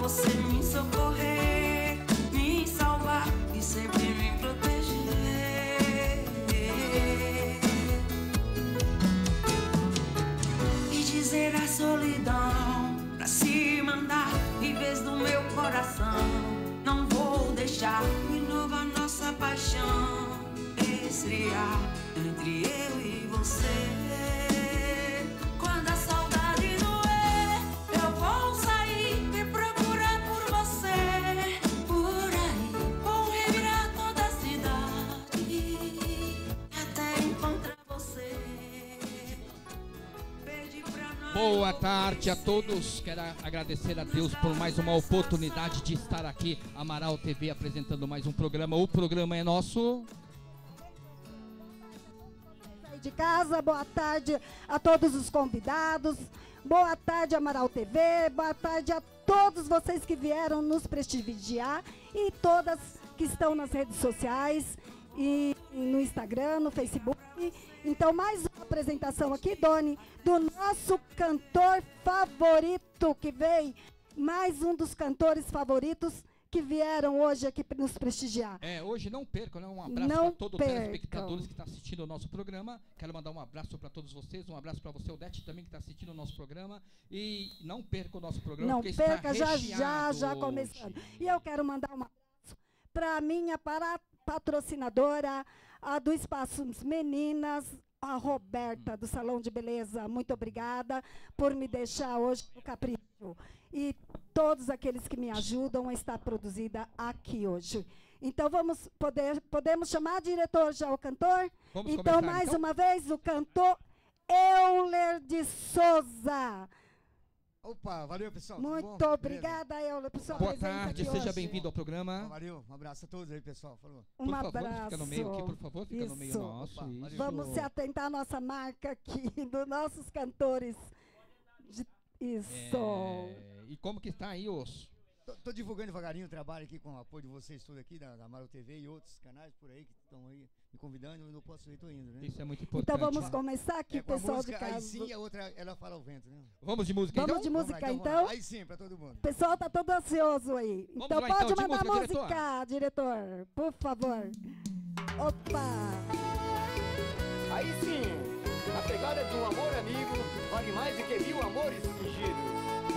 você me socorrer, me salvar e sempre me proteger. E dizer a solidão pra se mandar em vez do meu coração. Não vou deixar de novo a nossa paixão esfriar entre eu e você. Quando a saudade doer, eu vou sair e procurar por você. Por aí, vou revirar toda a cidade até encontrar você. Pede pra nós. Boa tarde a todos. Quero agradecer a Deus por mais uma oportunidade de estar aqui, Amaral TV, apresentando mais um programa. O programa é nosso. De casa, boa tarde a todos os convidados, boa tarde Amaral TV, boa tarde a todos vocês que vieram nos prestigiar e todas que estão nas redes sociais e no Instagram, no Facebook. Então, mais uma apresentação aqui, Doni, do nosso cantor favorito que veio, mais um dos cantores favoritos que vieram hoje aqui nos prestigiar. Hoje não percam, né? Um abraço para todos os telespectadores que estão assistindo o nosso programa. Quero mandar um abraço para todos vocês, um abraço para você, Odete, também que está assistindo o nosso programa. E não perca o nosso programa, não porque perca, está já começando. E eu quero mandar um abraço para a minha patrocinadora, a do Espaço Meninas, a Roberta, do Salão de Beleza. Muito obrigada por me deixar hoje no capricho. E todos aqueles que me ajudam a estar produzida aqui hoje. Então, podemos chamar, diretor, já o cantor? Vamos então, começar, mais uma vez, o cantor Euler de Souza. Opa, valeu, pessoal. Muito obrigada, Euler, por sua Boa presença tarde, aqui seja hoje. bem-vindo ao programa. Valeu, um abraço a todos aí, pessoal. Falou. Um abraço. abraço. Fica no meio aqui, por favor, fica no meio nosso. Opa, isso. Vamos se atentar à nossa marca aqui, dos nossos cantores. Isso. E como que está aí os... Tô divulgando devagarinho o trabalho aqui com o apoio de vocês todos aqui, da Amaral TV e outros canais por aí que estão aí me convidando, eu não posso ir, tô indo, né? Isso é muito importante. Então vamos começar aqui, com a pessoal música, de casa. Aí sim, a outra, ela fala ao vento, né? Vamos de música, Vamos então? de música, Vamos lá, então? Aí sim, pra todo mundo. O pessoal tá todo ansioso aí. Vamos Então lá, pode então, de mandar música, música, diretor, por favor. Opa! Aí sim, a pegada de um amor amigo vale mais do que 1000 amores fingidos.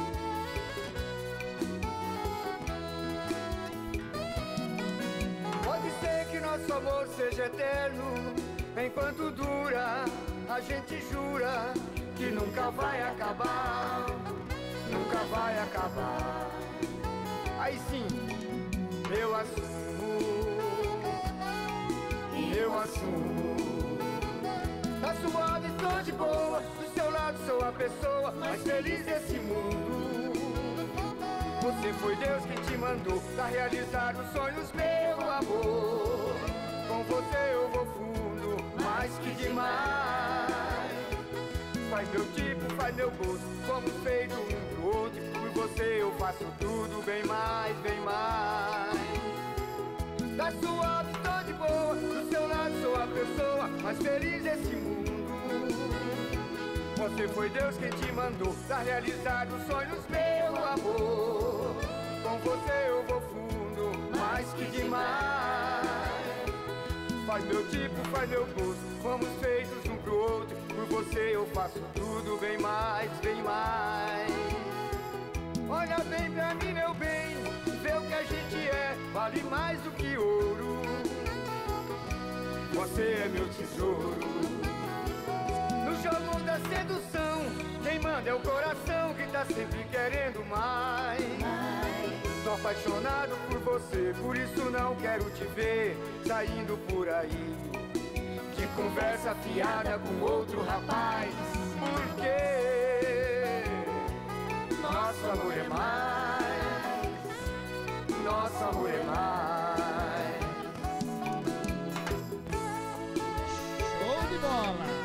Pode ser que nosso amor seja eterno, enquanto dura, a gente jura que nunca vai acabar, nunca vai acabar. Aí sim, eu assumo. Tá suave, tô de boa, do seu lado sou a pessoa mais feliz desse mundo. Você foi Deus que te mandou pra realizar os sonhos, meu amor. Com você eu vou fundo, mais que demais. Faz meu tipo, faz meu gosto, somos feitos um pro outro. Por você eu faço tudo, bem mais, bem mais. Tá suave, tô de boa, do seu lado sou a pessoa mais feliz desse mundo. Você foi Deus quem te mandou pra realizar os sonhos, meu amor. Com você eu vou fundo, mais que demais. Faz meu tipo, faz meu gosto, fomos feitos um pro outro. Por você eu faço tudo, bem mais, bem mais. Olha bem pra mim, meu bem, vê o que a gente é, vale mais do que ouro. Você é meu tesouro. No jogo da sedução, quem manda é o coração que tá sempre querendo mais. Tô apaixonado por você, por isso não quero te ver saindo por aí de conversa fiada com outro rapaz. Porque nosso amor é mais, nosso amor é mais. Show de bola!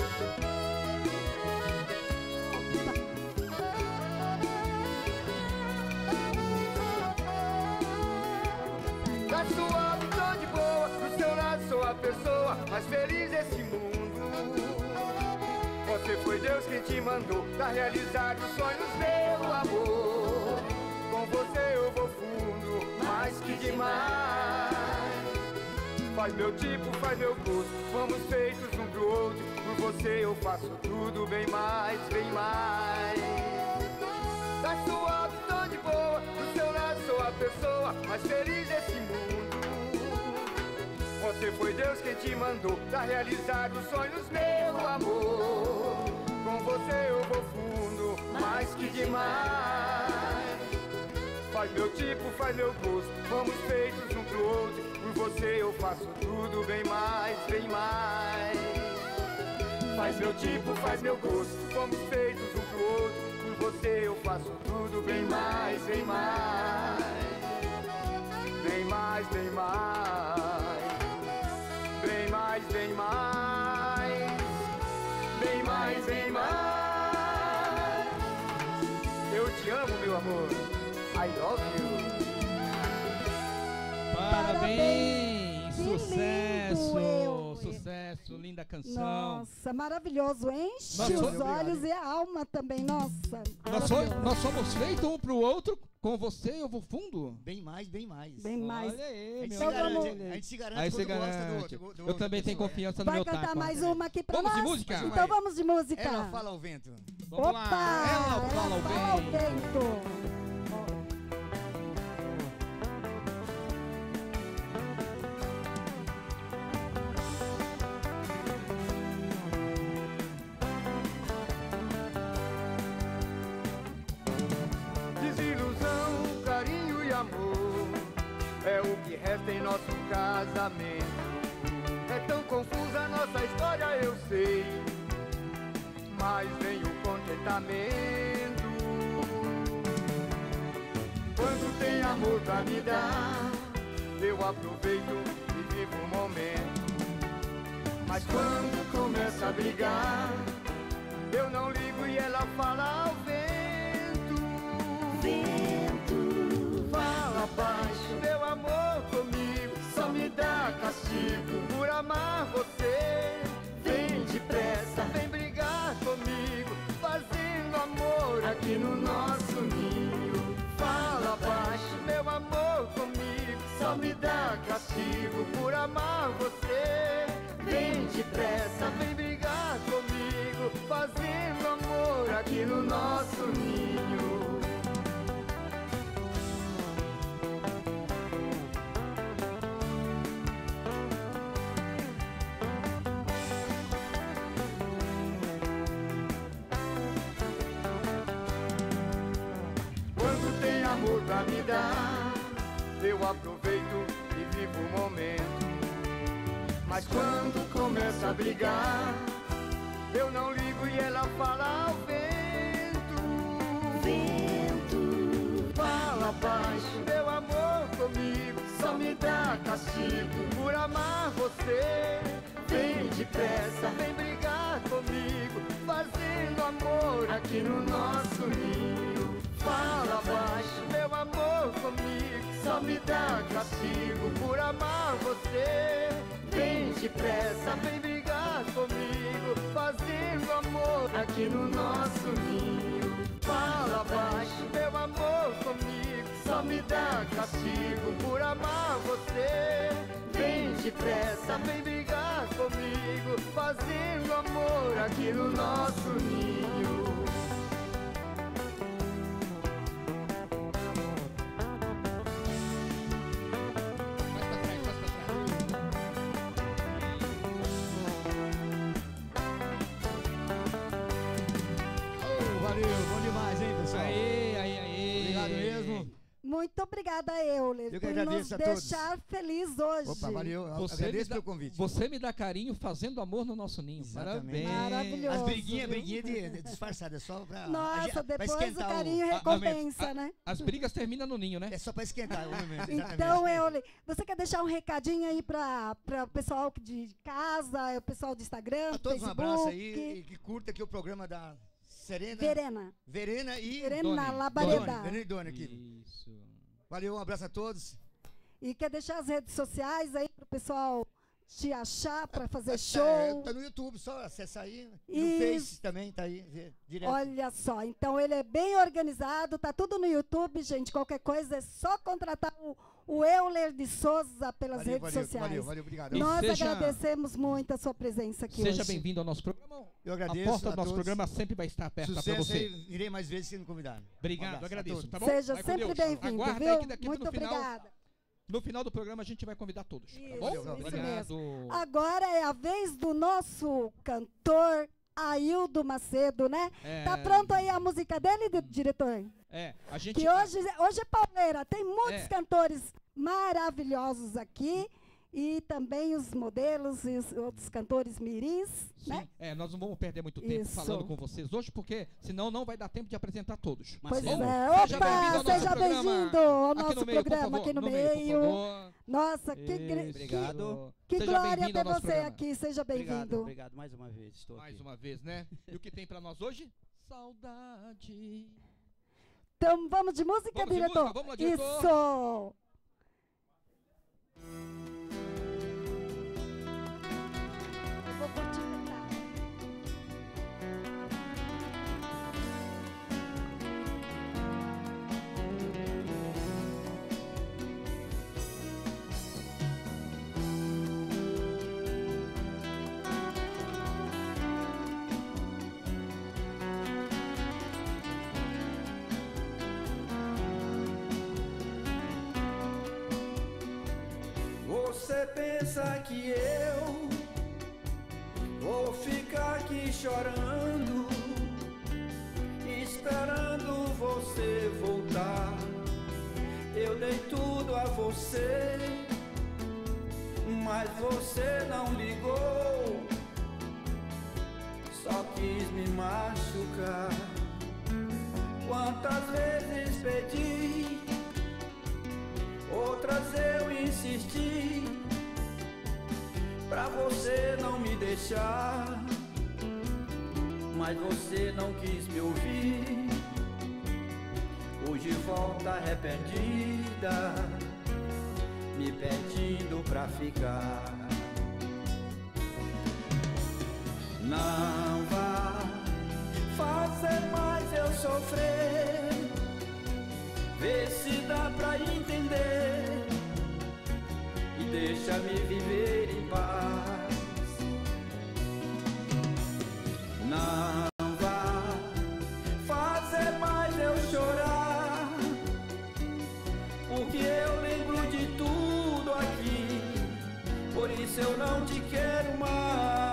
Tá suave, tô de boa, do seu lado sou a pessoa mais feliz desse mundo. Você foi Deus quem te mandou pra realizar os sonhos, meu amor. Com você Faz meu tipo, faz meu gosto, fomos feitos um pro outro. Por você eu faço tudo, bem mais, bem mais. Tá suave, tô de boa, do seu lado sou a pessoa mais feliz desse mundo. Você foi Deus quem te mandou pra realizar os sonhos, meu amor. Com você eu vou fundo, mais que demais. Faz meu tipo, faz meu gosto, fomos feitos um pro outro. Por você eu faço tudo, bem mais, bem mais. Faz meu tipo, faz meu gosto, fomos feitos um pro outro. Por você eu faço tudo, bem mais, bem mais. Bem mais, bem mais. Bem mais, bem mais. Bem mais, bem mais. Eu te amo, meu amor. I love you. Parabéns! Sucesso! Lindo, Sucesso, linda canção. Nossa, maravilhoso. Enche Nossa, os obrigado. olhos e a alma também, nossa. Nós somos feitos um pro outro, com você eu vou fundo. Bem mais, bem mais. Bem mais. Olha aí, A gente, meu se Então garante, vamos- a gente se garante Aí quando você gosta garante. do outro. Eu outro também tenho pessoa. confiança no Vai meu cantar taco. mais uma aqui pra Vamos de nós? música? Então vamos de música. Ela fala ao vento. Vamos Opa! lá. Ela fala o fala ao bem. vento. Desilusão, carinho e amor é o que resta em nosso casamento. É tão confusa a nossa história, eu sei, mas vem o contentamento. Quando tem amor pra me dar, eu aproveito e vivo o momento. Mas quando começa a brigar, eu não ligo e ela fala ao vento. Vento, fala baixo, meu amor comigo, só me dá castigo por amar você. Vem depressa, vem brigar comigo, fazendo amor aqui no nosso ninho. Fala baixo, meu amor comigo, só me dá castigo por amar você. Vem depressa, vem brigar comigo, fazendo amor aqui no nosso ninho. Quando tem amor pra me dar, eu aproveito e vivo o momento. Mas quando começa a brigar, eu não ligo e ela fala ao vento. Vento, fala baixo, meu amor comigo, só me dá castigo por amar você. Vem depressa, vem brigar comigo, fazendo amor aqui no nosso ninho. Fala baixo, meu amor comigo, só me dá castigo por amar você. Vem depressa, vem brigar comigo, fazendo amor aqui no nosso ninho. Fala baixo, meu amor comigo, só me dá castigo por amar você. Vem depressa, vem brigar comigo, fazendo amor aqui no nosso ninho. Valeu, bom demais, hein, pessoal? Aê. Obrigado mesmo. Muito obrigada, Euler, Eu que por nos agradeço a todos. deixar feliz hoje. Opa, valeu. Você me, Agradeço dá, pelo convite. você me dá carinho fazendo amor no nosso ninho. Exatamente. Parabéns. Maravilhoso. As briguinhas viu? de disfarçada, é só pra... Nossa, pra depois o esquentar carinho a- recompensa, né? As brigas terminam no ninho, né? É só pra esquentar o momento, exatamente. Então, Euler, você quer deixar um recadinho aí para o pessoal de casa, o pessoal do Instagram, A todos um Facebook? abraço aí e que curta aqui o programa da Serena, Verena e Verena Doni. Labareda. Verena e Doni aqui. Isso. Valeu, um abraço a todos. E quer deixar as redes sociais aí para o pessoal te achar para fazer Tá show? no YouTube, só acessar aí. E- No Face também, tá aí, direto. Olha só, então ele é bem organizado, tá tudo no YouTube, gente. Qualquer coisa é só contratar o Euler de Souza pelas redes sociais. Valeu, obrigado. Nós agradecemos muito a sua presença aqui hoje. Seja bem-vindo ao nosso programa. Eu agradeço. A porta do nosso programa sempre vai estar aberta para você. Irei mais vezes se me convidar. Obrigado, agradeço. Tá bom? Seja sempre bem-vindo, viu? Muito obrigada. No final do programa a gente vai convidar todos. Isso, tá bom? Isso mesmo. Agora é a vez do nosso cantor Aildo Macedo, né? Tá pronto aí a música dele, diretor? A gente... Que hoje é pauleira, tem muitos cantores maravilhosos aqui. E também os modelos e os outros cantores mirins. Sim, né? Nós não vamos perder muito tempo falando com vocês hoje, porque senão não vai dar tempo de apresentar todos. Pois é. Opa, seja bem-vindo ao nosso programa aqui no meio. Nossa, obrigado. Que glória ter você aqui, seja bem-vindo. Obrigado, mais uma vez, estou aqui. Mais uma vez, né? E o que tem pra nós hoje? Saudade. Então vamos de música, diretor? Vamos lá, diretor. Isso! Você pensa que eu vou ficar aqui chorando, esperando você voltar? Eu dei tudo a você, mas você não ligou, só quis me machucar. Quantas vezes pedi, outras eu insisti, pra você não me deixar, mas você não quis me ouvir. Hoje volta arrependida, me pedindo pra ficar. Não vá fazer mais eu sofrer, vê se dá pra entender e deixa-me viver em paz. Não vá fazer mais eu chorar, porque eu lembro de tudo aqui, por isso eu não te quero mais.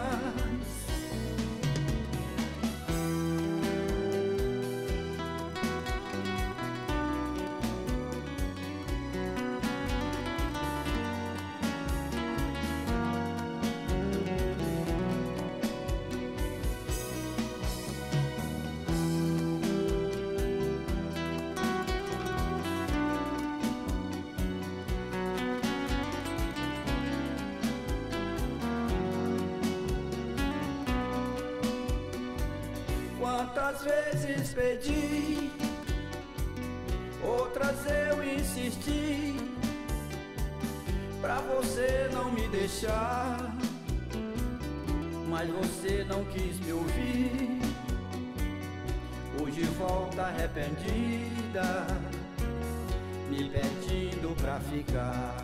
Quantas vezes pedi, outras eu insisti, pra você não me deixar, mas você não quis me ouvir. Hoje volta arrependida, me pedindo pra ficar.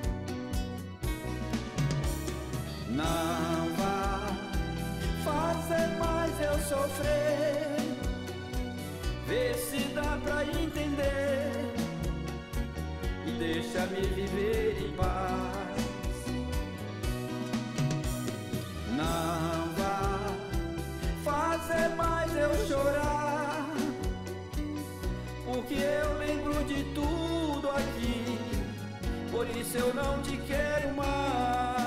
Não vá fazer mais eu sofrer, vê se dá pra entender e deixa-me viver em paz. Não vá fazer mais eu chorar, porque eu lembro de tudo aqui, por isso eu não te quero mais.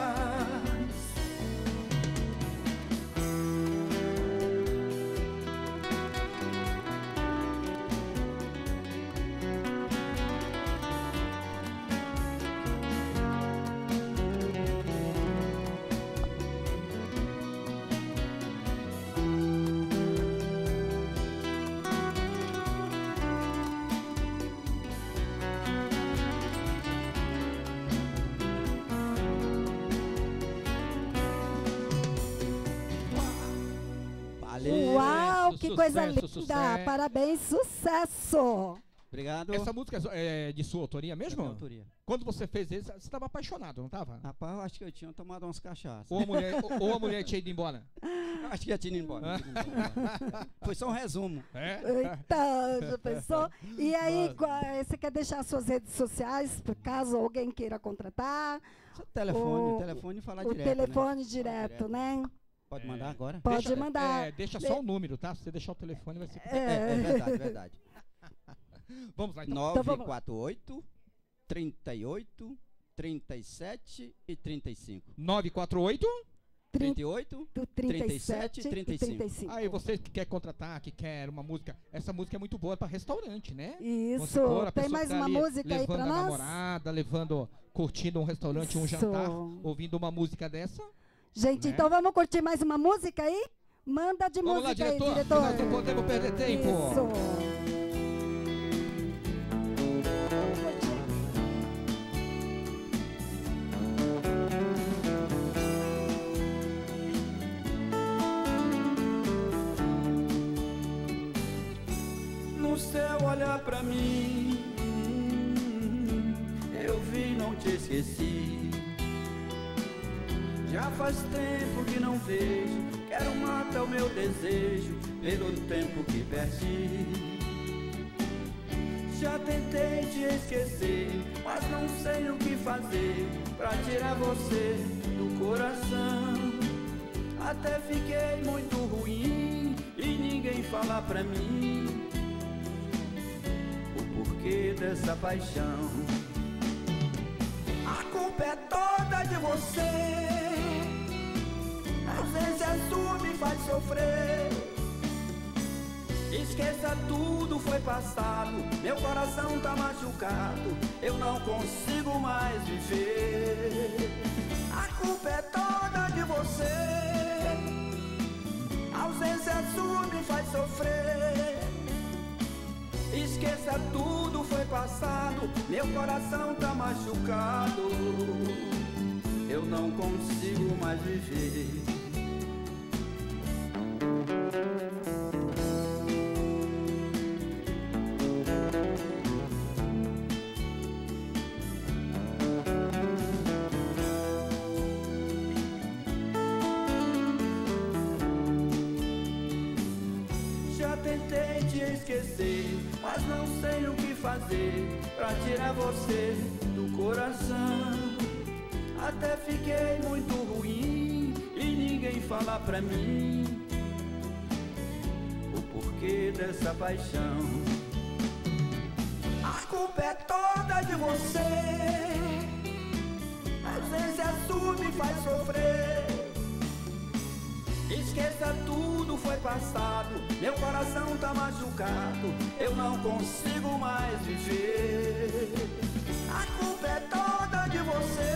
Uau, que coisa linda! Sucesso. Parabéns, sucesso! Obrigado. Essa música é de sua autoria mesmo? É minha autoria. Quando você fez isso, você estava apaixonado, não estava? Rapaz, eu acho que eu tinha tomado umas cachaças. Ou a mulher tinha ido embora? Eu acho que já tinha ido embora. Foi só um resumo. Eita, já pensou? E aí, você quer deixar suas redes sociais, por caso alguém queira contratar? Telefone e falar direto. O telefone direto, né? Pode mandar agora? Pode mandar. Deixa só o número, tá? Se você deixar o telefone, vai ser... verdade. Vamos lá, então. 948 38 37 e 35. 948 38 37 e 35. Aí você que quer contratar, que quer uma música, essa música é muito boa para restaurante, né? Isso. Tem mais uma música aí para nós? Levando a namorada, curtindo um restaurante, um jantar, ouvindo uma música dessa. Gente, então vamos curtir mais uma música aí? Manda de música lá, diretor, aí, diretor. Nós não podemos perder tempo. Isso. No céu olhar pra mim, eu vi, não te esqueci. Já faz tempo que não vejo, quero matar o meu desejo pelo tempo que perdi. Já tentei te esquecer, mas não sei o que fazer pra tirar você do coração. Até fiquei muito ruim e ninguém fala pra mim o porquê dessa paixão. A culpa é toda de você, a ausência sua me faz sofrer. Esqueça tudo, foi passado, meu coração tá machucado, eu não consigo mais viver. A culpa é toda de você, a ausência sua me faz sofrer. Esqueça tudo, foi passado, meu coração tá machucado, eu não consigo mais viver. Já tentei te esquecer, mas não sei o que fazer pra tirar você do coração. Até fiquei muito ruim e ninguém fala pra mim o porquê dessa paixão. A culpa é toda de você, a ausência sua me faz sofrer. Esqueça tudo, foi passado, meu coração tá machucado, eu não consigo mais viver. A culpa é toda de você,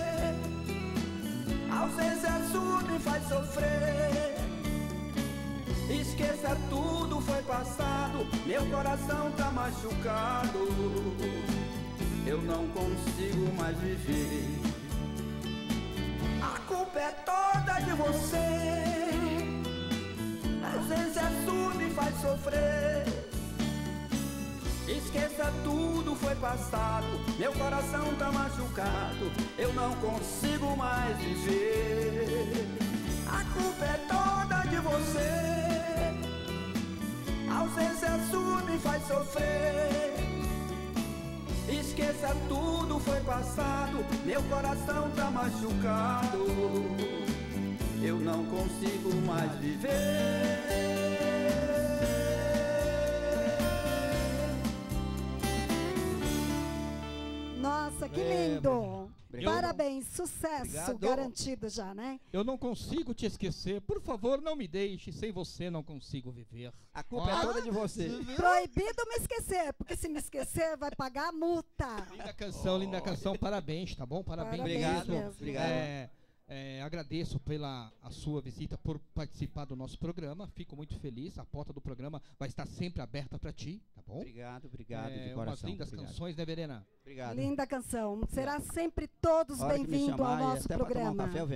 a ausência sua me faz sofrer. Esqueça tudo, foi passado, meu coração tá machucado, eu não consigo mais viver. A culpa é toda de você, a ausência sua me faz sofrer. Esqueça tudo, foi passado, meu coração tá machucado, eu não consigo mais viver. A culpa é toda de você, a ausência sua me faz sofrer. Esqueça tudo, foi passado, meu coração tá machucado, eu não consigo mais viver. Nossa, que lindo! Parabéns, sucesso garantido já, né? Eu não consigo te esquecer, por favor, não me deixe, sem você não consigo viver. A culpa é toda de você. Proibido me esquecer, porque se me esquecer vai pagar a multa. Linda canção, parabéns, tá bom? Parabéns. Obrigado. Agradeço pela a sua visita, por participar do nosso programa. Fico muito feliz. A porta do programa vai estar sempre aberta para ti, tá bom? Obrigado de coração. Umas lindas canções, né, Verena? Obrigado. Linda canção. Será sempre todos bem-vindos ao nosso programa. Café, eu venho.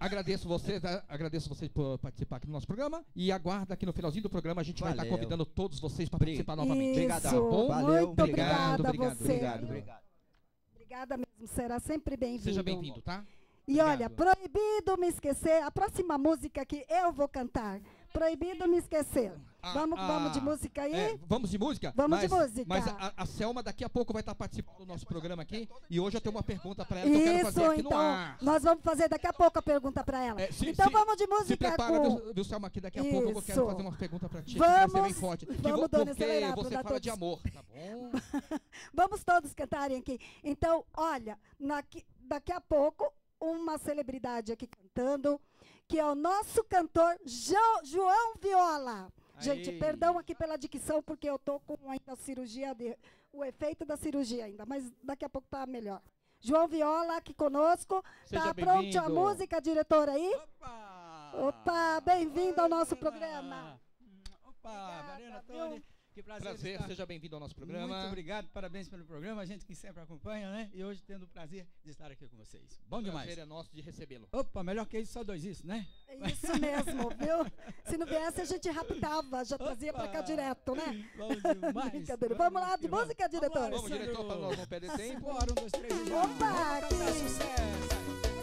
agradeço vocês por participar aqui do nosso programa e aguarda aqui no finalzinho do programa a gente vai estar convidando todos vocês para participar novamente. Obrigado. Tá bom? Valeu, muito obrigado. Obrigada mesmo, será sempre bem-vindo. Seja bem-vindo, tá? E olha, proibido me esquecer, a próxima música que eu vou cantar, proibido me esquecer. Vamos de música aí? Vamos de música? Vamos de música. Mas a Selma daqui a pouco vai estar participando do nosso programa aqui e hoje eu tenho uma pergunta para ela que eu quero fazer aqui no ar. Nós vamos fazer daqui a pouco a pergunta para ela. Então vamos de música. Se prepara, viu, Selma, aqui daqui a pouco eu quero fazer uma pergunta para ti. Vamos, que vai ser bem forte. Vamos, porque você fala de amor, tá bom? Vamos todos cantarem aqui. Então, olha, daqui a pouco uma celebridade aqui cantando, que é o nosso cantor João Viola. Gente, perdão aqui pela dicção, porque eu tô com ainda a cirurgia, o efeito da cirurgia ainda, mas daqui a pouco tá melhor. João Viola aqui conosco. Tá pronto a música, diretor aí? Opa, bem-vindo ao nosso programa. Opa, Mariana Tony. Que prazer seja bem-vindo ao nosso programa. Muito obrigado, parabéns pelo programa, a gente que sempre acompanha, né? E hoje tendo o prazer de estar aqui com vocês. Bom demais. O prazer é nosso de recebê-lo. Opa, melhor que isso, só dois isso, né? É isso mesmo, viu? Se não viesse, a gente raptava, já trazia pra cá direto, né? Bom demais. Brincadeira. Vamos lá, de música, diretor? Vamos, diretor, para nós não perder tempo. Bora, 1, 2, 3 e já. Opa, que sucesso.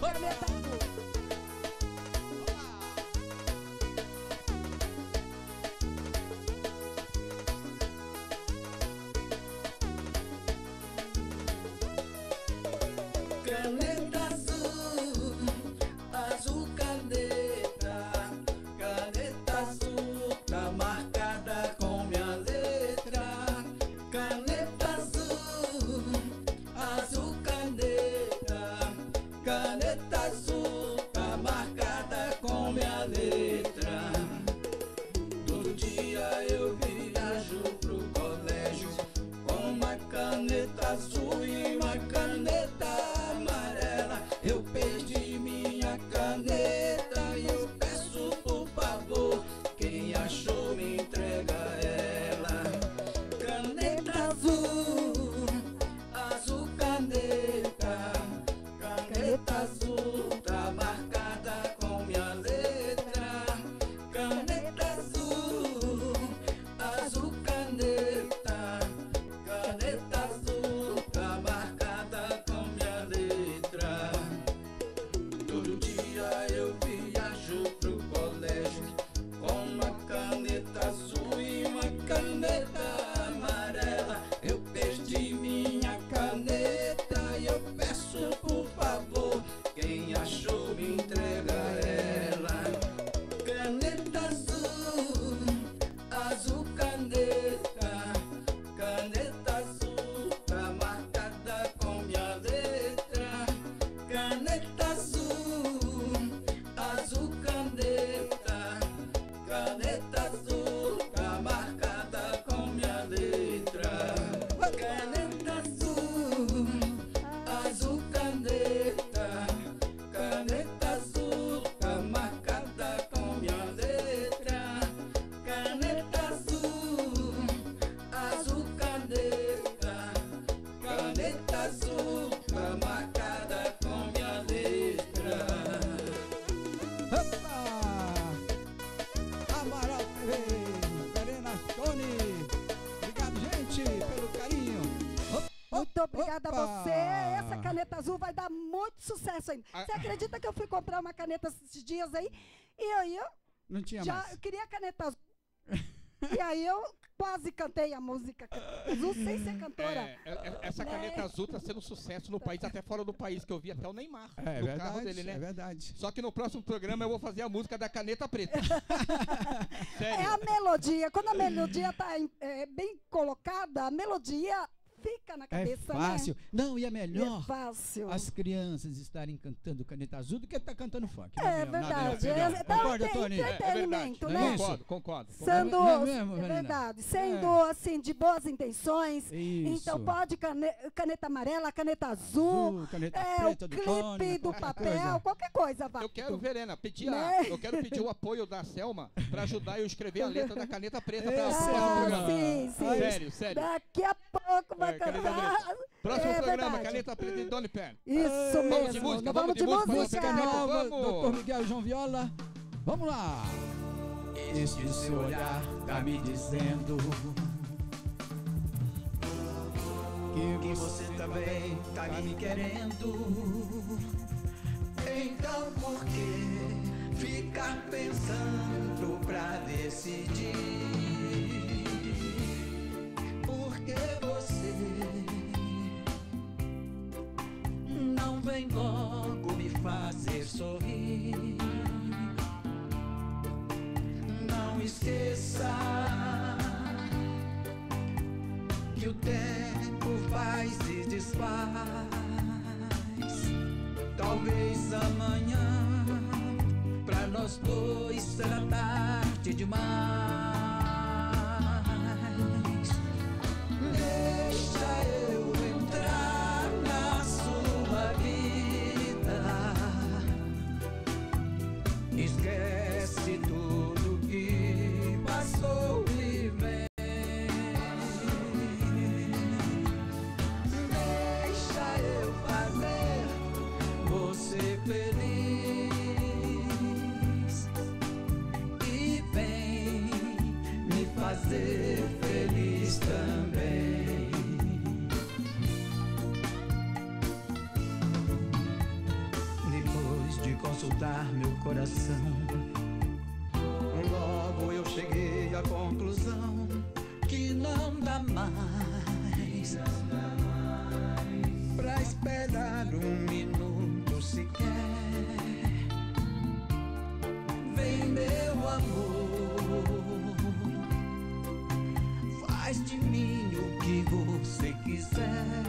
Caneta azul, azul caneta, caneta azul tá marcada com minha letra. Caneta azul, azul caneta, caneta azul tá marcada com minha letra. Todo dia eu viajo pro colégio com uma caneta azul e uma caneta amarela. Eu perdi minha caneta e eu peço por favor, quem achou me entrega ela. Caneta azul, azul caneta, caneta azul tá marcada com minha letra. Caneta azul, azul caneta, caneta azul tá marcada com minha letra. Todo dia eu viajo pro colégio com uma caneta azul e uma caneta amarela. Eu perdi minha caneta e eu peço por favor, quem achou me entrega ela. Caneta azul, azul caneta, caneta azul tá marcada com minha letra. Caneta azul, azul caneta, caneta azul tá marcada com minha letra. Caneta azul, azul caneta, caneta azul tá marcada com minha letra. Caneta azul, azul caneta, caneta azul tá marcada com minha letra. Opa! Amaral TV, Mariana Tony. Obrigado, gente, pelo carinho. Muito obrigada a você. Essa caneta azul vai dar muito sucesso ainda. Você acredita que eu fui comprar uma caneta esses dias aí? E aí eu Não tinha já mais. eu queria caneta azul. E aí eu quase cantei a música azul sem ser cantora. Essa caneta azul tá sendo sucesso no país, até fora do país, que eu vi até o Neymar É no verdade, carro dele, né? é verdade. Só que no próximo programa eu vou fazer a música da caneta preta. É Sério. a melodia. Quando a melodia tá bem colocada, a melodia fica na cabeça, É fácil. né? Não, e é melhor É fácil. as crianças estarem cantando caneta azul do que estar cantando funk. É verdade. Concorda, Tony? Entretenimento, Não é né? isso? Concordo. Sendo, Não é mesmo, é Marina? verdade, sendo assim, de boas intenções. Isso. Então pode caneta amarela, caneta azul, caneta o preta do clipe Tony, do qualquer papel, coisa. qualquer coisa, vai. Eu quero, Verena, Né? eu quero pedir o apoio da Selma para ajudar eu a escrever a letra da caneta preta para o Esse próximo programa. Sim, sim. Sério. Daqui a pouco vai caneta cantar. Próximo programa, Caneta Preta e Doni Pé. Isso mesmo. Vamos de música, vamos de música. Nova, Dr. Miguel e João Viola. Vamos lá. Este seu olhar tá me dizendo que você também tá me querendo. Então por que ficar pensando pra decidir? Porque você não vem logo me fazer sorrir. Não esqueça que o tempo faz e desfaz. Talvez amanhã pra nós dois será tarde demais. Deixa eu entrar na sua vida. Esquece tudo que passou e vem. Deixa eu fazer você feliz e vem me fazer feliz também. Depois de consultar meu coração, logo eu cheguei à conclusão que não dá mais pra esperar um minuto sequer. Vem, meu amor, faz de mim o que você quiser.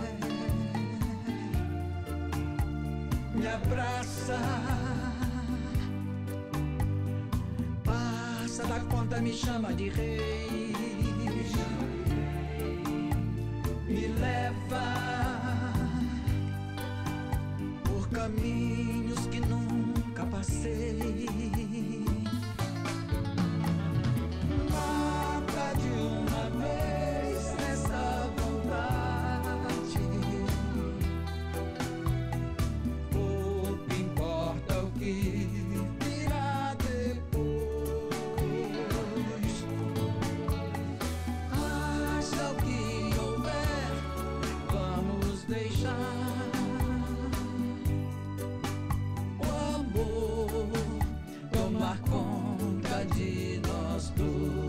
Me abraça, passa da conta, me chama de rei. Me leva por caminhos que nunca passei. Mata de uma vez essa vontade. Pouco importa o que virá depois. Haja o que houver, vamos deixar o amor tomar conta de nós dois.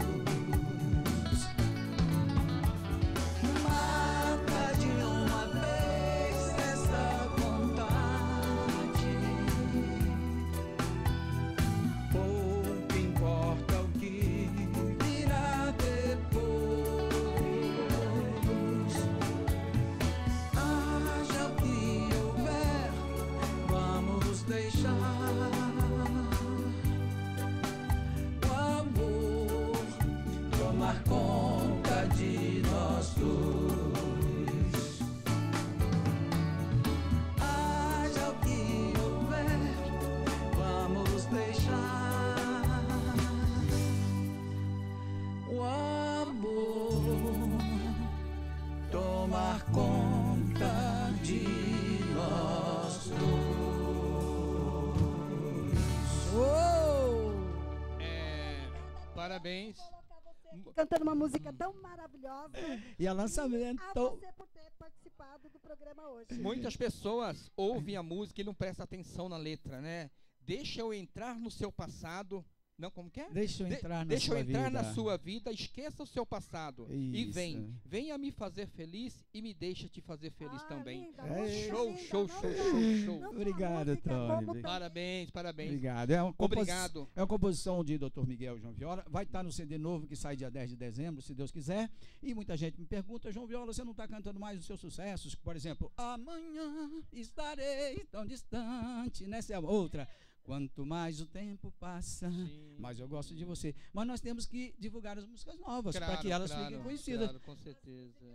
Mata de uma vez essa vontade. Pouco importa o que virá depois. Haja o que houver, vamos deixar o amor tomar conta de nós dois. Haja o que houver, vamos deixar o amor tomar conta de nós dois. Parabéns. Cantando uma música tão maravilhosa. E a lançamento. A você por ter participado do programa hoje. Muitas pessoas ouvem a música e não prestam atenção na letra, né? Deixa eu entrar no seu passado. Não, como que é? Deixa eu entrar na sua vida, esqueça o seu passado. E venha me fazer feliz e me deixa te fazer feliz também. Linda, Show. Obrigado, Tony. Parabéns. Obrigado. Obrigado. É uma composição de Dr. Miguel e João Viola. Vai estar no CD novo que sai dia 10 de dezembro, se Deus quiser. E muita gente me pergunta, João Viola, você não está cantando mais os seus sucessos? Por exemplo, amanhã estarei tão distante. Nessa é a outra. Quanto mais o tempo passa, mais eu gosto de você. Mas nós temos que divulgar as músicas novas para que elas fiquem conhecidas. Claro, com certeza.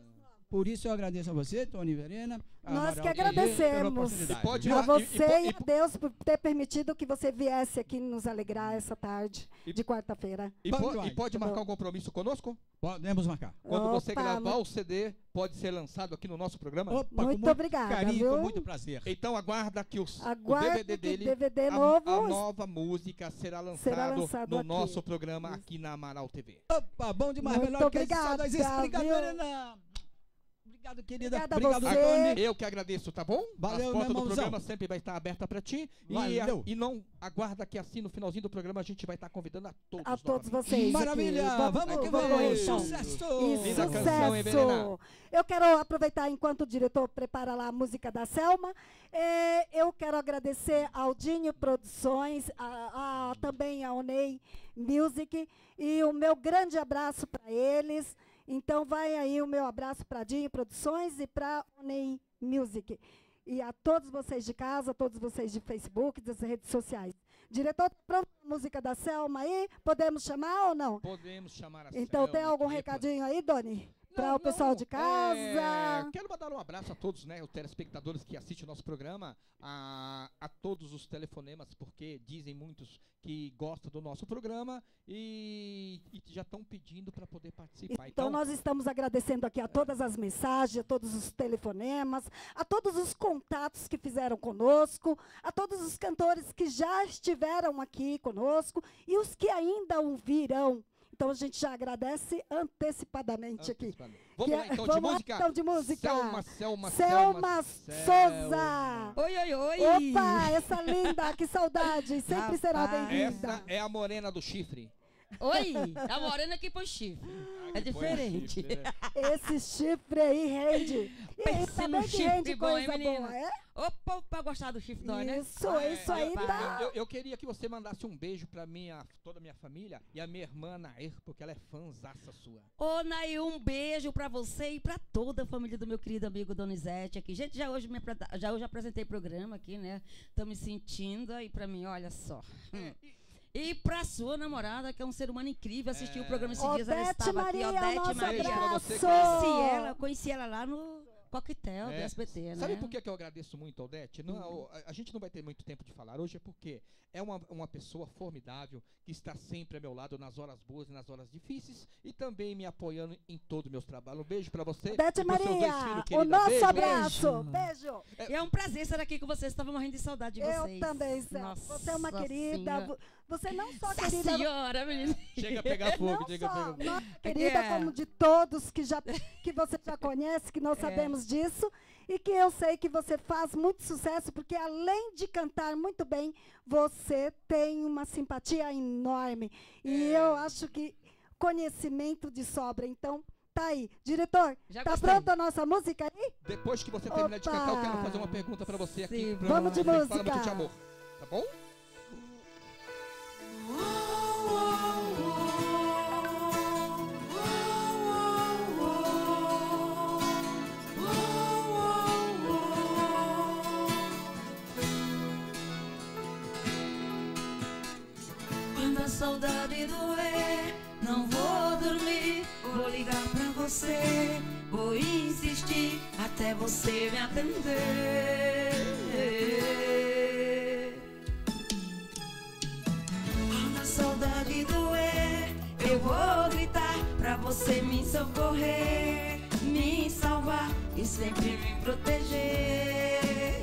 Por isso eu agradeço a você, Tony Verena. Nós que agradecemos a você e a Deus por ter permitido que você viesse aqui nos alegrar essa tarde de quarta-feira. E pode marcar um compromisso conosco? Podemos marcar. Quando você gravar o CD, pode ser lançado aqui no nosso programa? Opa, muito obrigada, carinho, com muito prazer. Então aguarda que o DVD dele, DVD novo, a nova música será lançado no nosso programa aqui na Amaral TV. Opa, bom demais. Muito obrigada. Obrigado, Verena. Obrigado, querida. Obrigado a você. Eu que agradeço, tá bom? Valeu, a porta do irmãozão. programa sempre vai estar aberta para ti. E não aguarda que assim no finalzinho do programa a gente vai estar convidando a todos. A todos vocês. Maravilha. Vamos que vamos. Sucesso. E sucesso. Eu quero aproveitar enquanto o diretor prepara lá a música da Selma. Eu quero agradecer ao Dinho Produções, também ao Ney Music. E o meu grande abraço para eles. Então, vai aí o meu abraço para a Dinho Produções e para o Ney Music. E a todos vocês de casa, a todos vocês de Facebook, das redes sociais. Diretor, pronto a música da Selma aí? Podemos chamar ou não? Podemos chamar a Então, Selma. tem algum recadinho aí, Doni? Para o pessoal de casa. Quero mandar um abraço a todos, né, os telespectadores que assistem o nosso programa, a todos os telefonemas, porque dizem muitos que gostam do nosso programa e já estão pedindo para poder participar. Então, nós estamos agradecendo aqui a todas as mensagens, a todos os telefonemas, a todos os contatos que fizeram conosco, a todos os cantores que já estiveram aqui conosco e os que ainda virão. Então, a gente já agradece antecipadamente aqui. Vamos lá, então, de música. Selma Souza. Oi. Opa, essa linda, que saudade. Sempre será bem-vinda. Essa é a morena do chifre. Oi, a morena que põe chifre. É diferente. Chifre, né? Esse chifre aí rende. Pense no chifre bom, hein, menina? É? Opa, pra gostar do chifre dói, né? Isso aí tá. Eu queria que você mandasse um beijo pra toda a minha família e a minha irmã Nair, porque ela é fãzaça sua. Ô, Nair, um beijo pra você e pra toda a família do meu querido amigo Donizete aqui. Gente, já hoje apresentei programa aqui, né? Tô me sentindo aí pra mim, olha só. E pra sua namorada, que é um ser humano incrível, assistiu o programa esses dias, ela estava aqui, Odete Maria. Conheci ela lá no coquetel do SBT, né? Sabe por que eu agradeço muito, Odete? A gente não vai ter muito tempo de falar hoje, é porque é uma pessoa formidável que está sempre ao meu lado nas horas boas e nas horas difíceis e também me apoiando em todos os meus trabalhos. Um beijo pra você. Odete Maria, o nosso abraço. Beijo. E é um prazer estar aqui com vocês, estava morrendo de saudade de vocês. Eu também, Zé. Você é uma querida. Senhora. Você não só querida... senhora, menina. Chega a pegar fogo, querida, como de todos que você já conhece, que nós sabemos disso, e que eu sei que você faz muito sucesso, porque além de cantar muito bem, você tem uma simpatia enorme. E eu acho que conhecimento de sobra. Então, tá aí. Diretor, tá pronta a nossa música aí? Depois que você terminar de cantar, eu quero fazer uma pergunta pra você aqui. Vamos de música. Fala muito de amor, tá bom? Quando a saudade doer, não vou dormir, vou ligar pra você, vou insistir até você me atender. Quando a saudade doer, eu vou gritar pra você me socorrer, me salvar e sempre me proteger.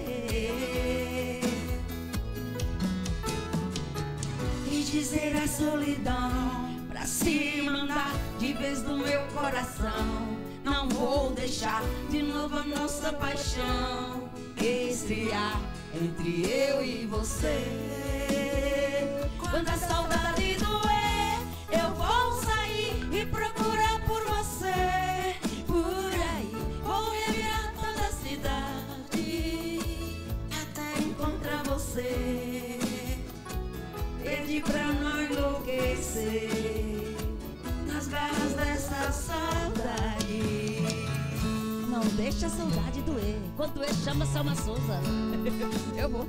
E dizer a solidão pra se mandar de vez do meu coração. Não vou deixar de novo a nossa paixão esfriar entre eu e você. Quando a saudade doer, eu vou sair e procurar por você. Por aí vou revirar toda a cidade até encontrar você. Pedir pra não enlouquecer nas garras dessa saudade. Não deixa a saudade doer. Quando doer, chama Selma Souza. Eu vou.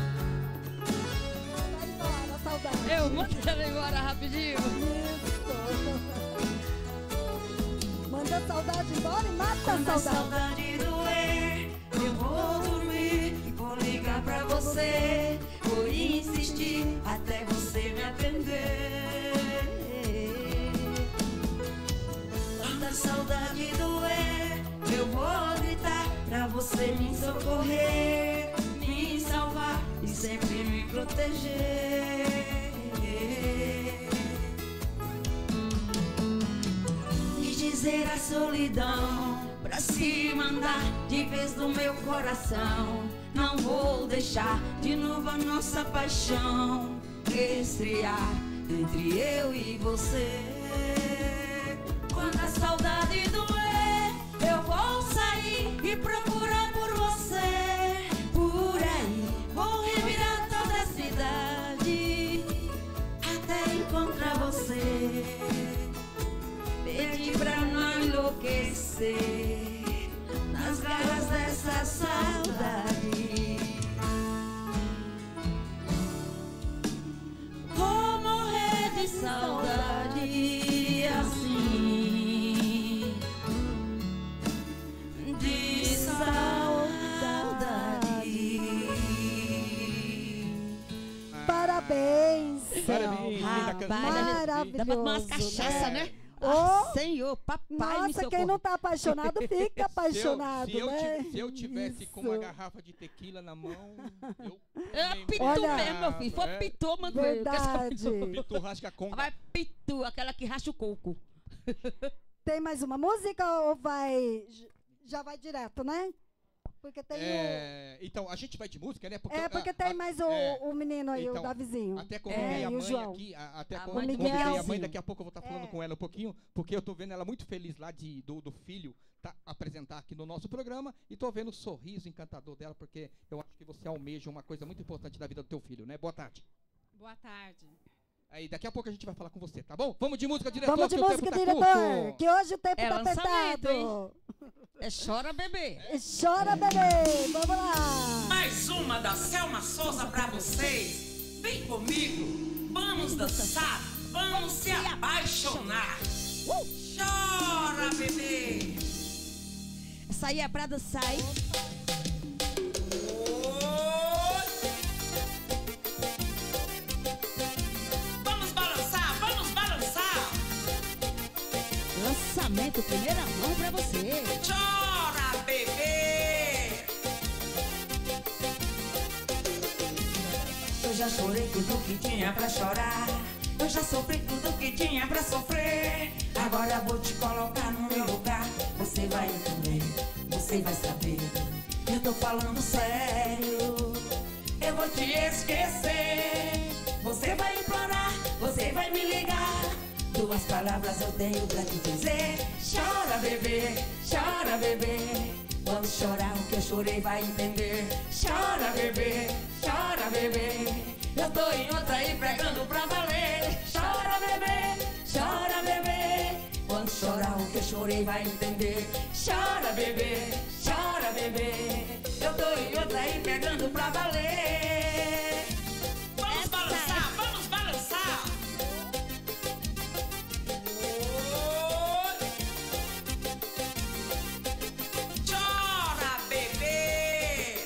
Vai embora, saudade. Eu mando ela embora rapidinho. Isso. Manda a saudade embora e mata Quando a a saudade. saudade doer, eu vou dormir e vou ligar pra você. Vou insistir até você me atender. Quando a saudade doer, eu vou gritar pra você me socorrer, me salvar e sempre me proteger. E dizer a solidão pra se mandar de vez do meu coração. Não vou deixar de novo a nossa paixão esfriar entre eu e você. Quando a saudade doer, eu vou sair e procurar por você. Por aí, vou revirar toda a cidade até encontrar você. Pedir pra não enlouquecer nas garras dessa saudade. Vou morrer de saudade assim, de saudade. Parabéns, Parabéns, linda canção. Maravilhoso. Dá pra tomar umas cachaça, né? Ô, Ah, Senhor, papai me Nossa, socorre. quem não tá apaixonado fica apaixonado, se eu, né? se eu tivesse com uma Isso. garrafa de tequila na mão, eu Pitu Olha, mesmo, meu filho. For pitu, mano. Verdade. Pitu rasca conga. Vai pitu, aquela que racha o coco. Tem mais uma música ou vai... Já vai direto, né? Porque tem Então, a gente vai de música, né? porque tem mais o menino aí, então, o Davizinho. Até convidei e a o mãe João. aqui, até A convidei mãe do a mãe, Miguelzinho. daqui a pouco eu vou estar falando com ela um pouquinho, porque eu tô vendo ela muito feliz lá do filho apresentar aqui no nosso programa, e tô vendo o sorriso encantador dela, porque eu acho que você almeja uma coisa muito importante da vida do teu filho, né? Boa tarde. Boa tarde. Aí, daqui a pouco a gente vai falar com você, tá bom? Vamos de música, diretor, Vamos de que o música, tempo tá diretor, curto. que hoje o tempo É tá lançamento, apertado. É chora, bebê. Chora, bebê. Vamos lá. Mais uma da Selma Souza pra vocês. Vem comigo, vamos dançar, vamos se apaixonar. Chora, bebê. Essa aí é pra dançar, hein? Vamos balançar, vamos balançar. Lançamento, primeira mão pra você. Chora, bebê. Eu já chorei tudo que tinha pra chorar. Eu já sofri tudo que tinha pra sofrer. Agora vou te colocar no meu lugar. Você vai entender, você vai saber. Eu tô falando sério. Eu vou te esquecer. Você vai implorar, você vai me ligar. Duas palavras eu tenho pra te dizer. Chora, bebê, chora, bebê. Quando chorar o que eu chorei vai entender. Chora, bebê, chora, bebê. Eu tô em outra aí pregando pra valer. Chora, bebê, chora, bebê. Quando chorar o que eu chorei vai entender. Chora, bebê, chora, bebê. Eu tô em outra aí pegando pra valer. Vamos balançar, vamos balançar. Chora, bebê.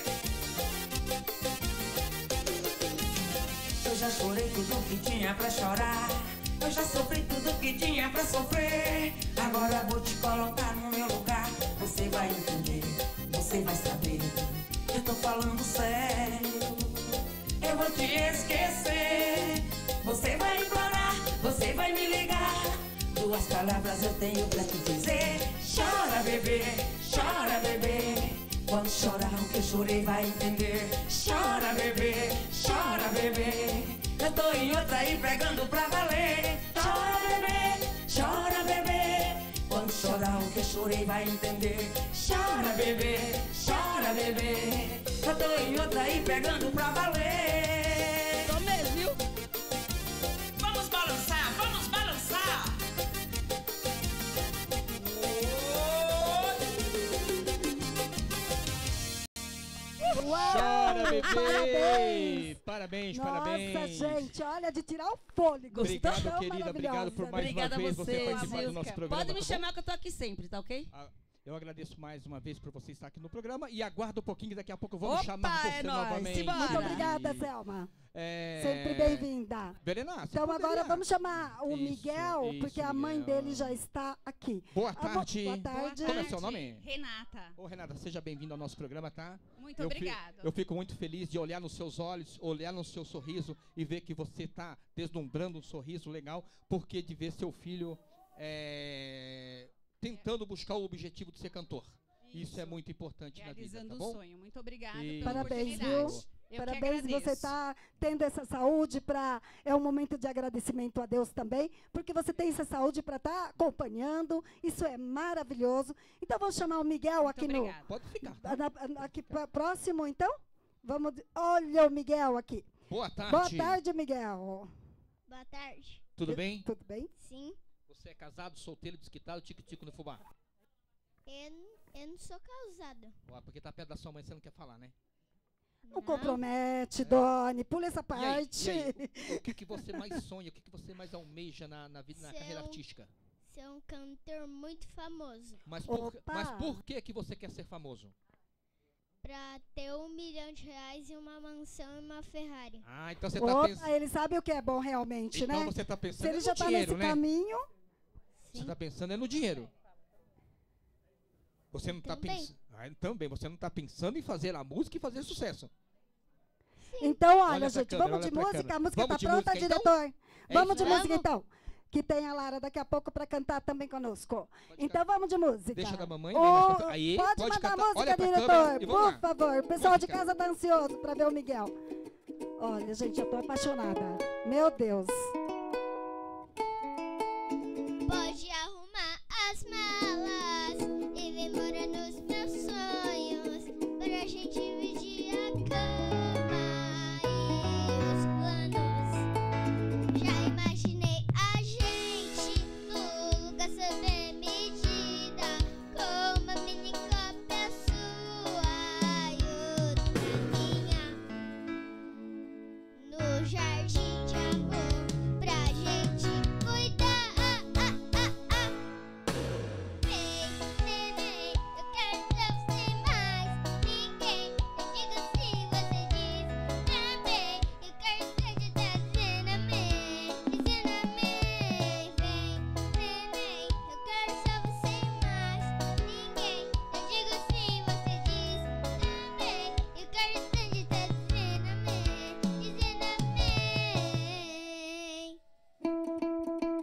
Eu já chorei tudo que tinha pra chorar. Eu já sofri tudo que tinha pra sofrer. Agora vou te colocar no meu lugar. Você vai entender, você vai saber. Eu tô falando sério. Eu vou te esquecer. Você vai implorar, você vai me ligar. Duas palavras eu tenho pra te dizer. Chora, bebê, chora, bebê. Quando chorar o que eu chorei vai entender. Chora, bebê, chora, bebê. Eu tô em outra aí pegando pra valer. Chora, bebê, chora, bebê. Quando chorar o que eu chorei vai entender. Chora, bebê, chora, bebê. Eu tô em outra aí pegando pra valer. Tô mesmo, viu? Vamos balançar, vamos balançar. Uau! Chora, bebê! Parabéns! Parabéns, Nossa, parabéns. gente, olha, de tirar o fôlego. Obrigado, Tão querida. Obrigado por maravilhosa. mais Obrigada uma a vez você você, participar do nosso Zilka. programa. Pode me tá bom? chamar que eu tô aqui sempre, tá ok? Eu agradeço mais uma vez por você estar aqui no programa e aguardo um pouquinho, daqui a pouco vamos Opa, chamar você é nóis. novamente. Simbora. Muito obrigada, Selma. É... Sempre bem-vinda. Verena, você Então agora poderia- vamos chamar o Isso, Miguel, isso, porque a mãe Miguel. dele já está aqui. Boa Ah, tarde. boa tarde. Como é seu nome? Renata. Ô, Renata, seja bem-vinda ao nosso programa, tá? Muito Eu fi- obrigada. Eu fico muito feliz de olhar nos seus olhos, olhar no seu sorriso e ver que você está deslumbrando um sorriso legal, porque de ver seu filho tentando buscar o objetivo de ser cantor. Isso é muito importante na vida, Realizando tá o bom? sonho. Muito obrigada Isso. pela Parabéns, oportunidade. viu? Eu Parabéns, que você agradeço. está tendo essa saúde para. É um momento de agradecimento a Deus também, porque você tem essa saúde para estar acompanhando. Isso é maravilhoso. Então vamos chamar o Miguel Muito aqui no. obrigada. Pode ficar. Tá? Aqui próximo, então? Vamos. Olha o Miguel aqui. Boa tarde. Boa tarde, Miguel. Boa tarde. Tudo bem? Tudo bem? Sim, Você é casado, solteiro, desquitado, tico-tico no fubá? eu não sou casada. Ó, porque tá perto da sua mãe, você não quer falar, né? Não compromete, Doni. Pula essa parte. E aí, o que, que você mais sonha, o que, que você mais almeja na vida, na carreira artística? Ser um cantor muito famoso. Mas Opa! por que você quer ser famoso? Pra ter R$1 milhão e uma mansão e uma Ferrari. Ah, então você tá Opa, pensando. ele sabe o que é bom realmente, Então né? você tá Se pensando ele no já está dinheiro, nesse né? caminho. Você Sim. tá pensando é no dinheiro. Você não tá Também. pensando. Também, você não tá pensando em fazer a música e fazer sucesso. Então, Olha olha, essa gente, câmera, vamos de olha pra música. câmera. A música Vamos está de pronta, música, então? diretor? Vamos isso? de música, então. Que tem a Lara daqui a pouco para cantar também conosco. Então vamos de música. Deixa da mamãe, Ô, vem mais pra frente. Aí, pode pode mandar cantar. a música, Olha pra diretor, câmera e vamos por lá. favor. O pessoal de Música. casa tá ansioso para ver o Miguel. Olha, gente, eu tô apaixonada. Meu Deus. Pode arrumar as malas e vem morar nos meus sonhos. Pra gente dividir a cama e os planos. Já imaginei a gente no lugar sob medida, com uma mini cópia sua e outra minha. No jardim de amor, pra gente cuidar. Vem, neném, eu quero ser você mais ninguém. Eu digo se você diz também. Eu quero ser de dizendo amém, dizendo amém. Vem, neném, eu quero ser você mais ninguém. Eu digo se você diz também. Eu quero ser de dizendo amém, dizendo amém.